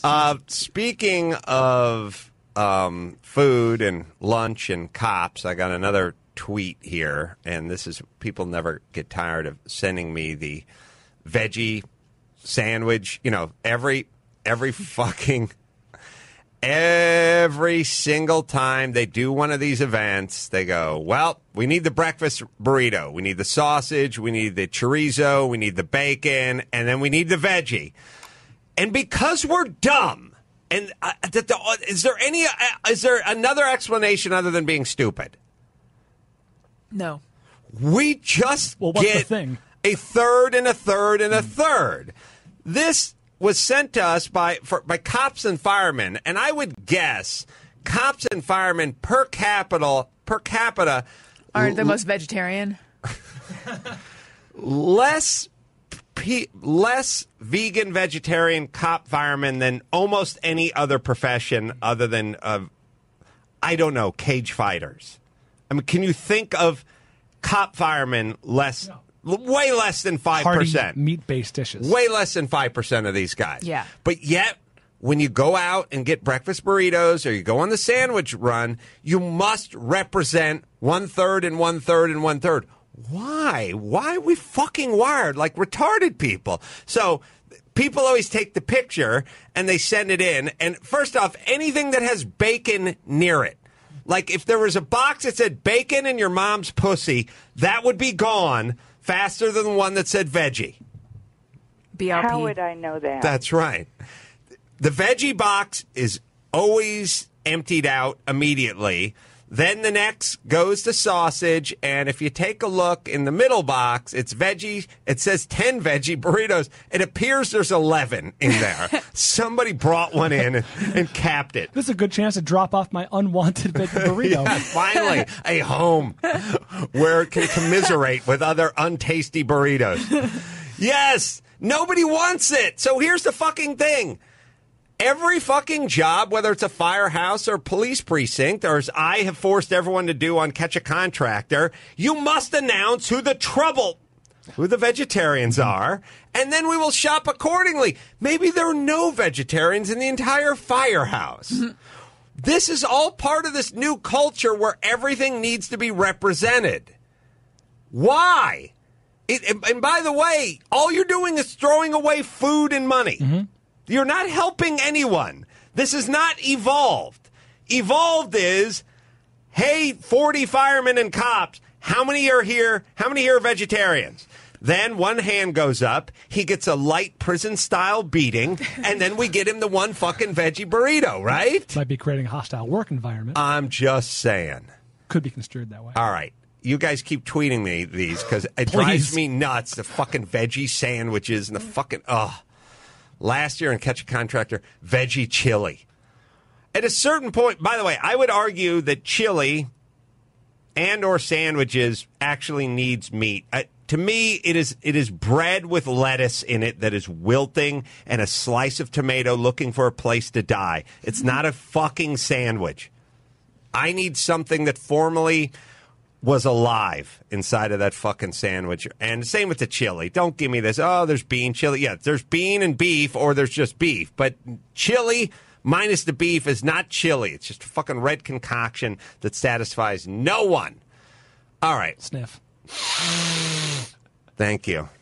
Speaking of food and lunch and cops, I got another tweet here, and this is people never get tired of sending me the veggie sandwich. You know, every single time they do one of these events, they go, well, we need the breakfast burrito, we need the sausage, we need the chorizo, we need the bacon, and then we need the veggie. And because we're dumb, and is there another explanation other than being stupid? No. We just what's get the thing? a third and a third and a third. This was sent to us by cops and firemen, and I would guess cops and firemen per capita Aren't the most vegetarian? less vegan vegetarian cop firemen than almost any other profession other than I don't know, cage fighters. I mean, can you think of cop firemen less? No. Way less than 5%. Hearty meat-based dishes. Way less than 5% of these guys. Yeah. But yet, when you go out and get breakfast burritos or you go on the sandwich run, you must represent 1/3 and 1/3 and 1/3. Why? Why are we fucking wired like retarded people? So people always take the picture and they send it in. And first off, anything that has bacon near it. Like if there was a box that said bacon in your mom's pussy, that would be gone faster than the one that said veggie. BLP. How would I know that? That's right. The veggie box is always emptied out immediately. Then the next goes to sausage, and if you take a look in the middle box, it's veggie. It says 10 veggie burritos. It appears there's 11 in there. Somebody brought one in and capped it. This is a good chance to drop off my unwanted veggie burrito. Yeah, finally, a home where it can commiserate with other untasty burritos. Yes, nobody wants it. So here's the fucking thing. Every fucking job, whether it's a firehouse or police precinct, or as I have forced everyone to do on Catch a Contractor, you must announce who the vegetarians are, and then we will shop accordingly. Maybe there are no vegetarians in the entire firehouse. This is all part of this new culture where everything needs to be represented. Why? And by the way, all you're doing is throwing away food and money. Mm-hmm. You're not helping anyone. This is not evolved. Evolved is, hey, 40 firemen and cops, how many are here? How many here are vegetarians? Then one hand goes up, he gets a light prison-style beating, and then we get him the one fucking veggie burrito, right? Might be creating a hostile work environment. I'm just saying. Could be construed that way. All right. You guys keep tweeting me these because it drives me nuts, the fucking veggie sandwiches and the fucking, Last year in Catch a Contractor, veggie chili. At a certain point, by the way, I would argue that chili and or sandwiches actually needs meat. To me, it is bread with lettuce in it that is wilting and a slice of tomato looking for a place to die. It's not a fucking sandwich. I need something that formerly was alive inside of that fucking sandwich. And same with the chili. Don't give me this, there's bean chili. Yeah, there's bean and beef, or there's just beef. But chili minus the beef is not chili. It's just a fucking red concoction that satisfies no one. All right. Sniff. Thank you.